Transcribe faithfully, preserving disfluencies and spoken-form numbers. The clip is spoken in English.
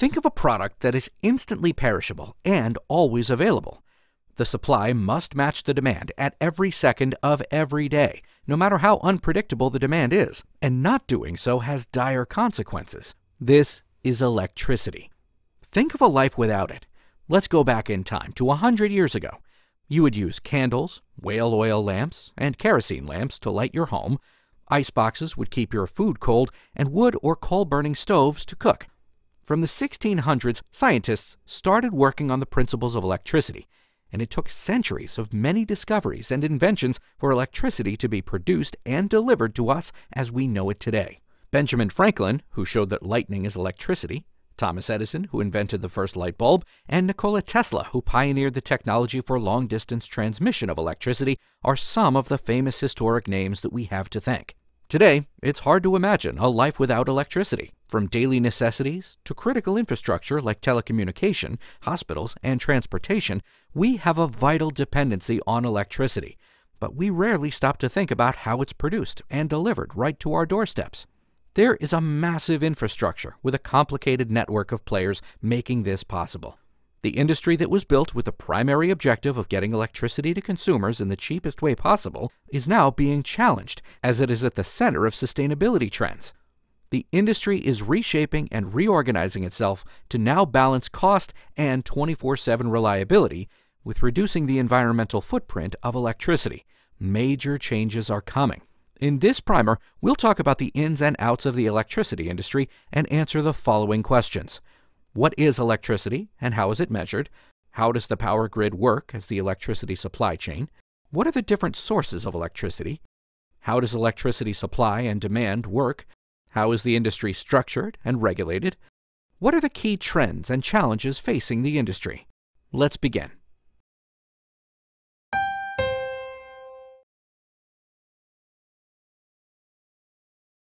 Think of a product that is instantly perishable and always available. The supply must match the demand at every second of every day, no matter how unpredictable the demand is, and not doing so has dire consequences. This is electricity. Think of a life without it. Let's go back in time to one hundred years ago. You would use candles, whale oil lamps, and kerosene lamps to light your home. Ice boxes would keep your food cold, and wood or coal-burning stoves to cook. From the sixteen hundreds, scientists started working on the principles of electricity, and it took centuries of many discoveries and inventions for electricity to be produced and delivered to us as we know it today. Benjamin Franklin, who showed that lightning is electricity, Thomas Edison, who invented the first light bulb, and Nikola Tesla, who pioneered the technology for long-distance transmission of electricity, are some of the famous historic names that we have to thank. Today, it's hard to imagine a life without electricity. From daily necessities to critical infrastructure like telecommunication, hospitals, and transportation, we have a vital dependency on electricity, but we rarely stop to think about how it's produced and delivered right to our doorsteps. There is a massive infrastructure with a complicated network of players making this possible. The industry that was built with the primary objective of getting electricity to consumers in the cheapest way possible is now being challenged, as it is at the center of sustainability trends. The industry is reshaping and reorganizing itself to now balance cost and twenty-four seven reliability with reducing the environmental footprint of electricity. Major changes are coming. In this primer, we'll talk about the ins and outs of the electricity industry and answer the following questions. What is electricity and how is it measured? How does the power grid work as the electricity supply chain? What are the different sources of electricity? How does electricity supply and demand work? How is the industry structured and regulated? What are the key trends and challenges facing the industry? Let's begin.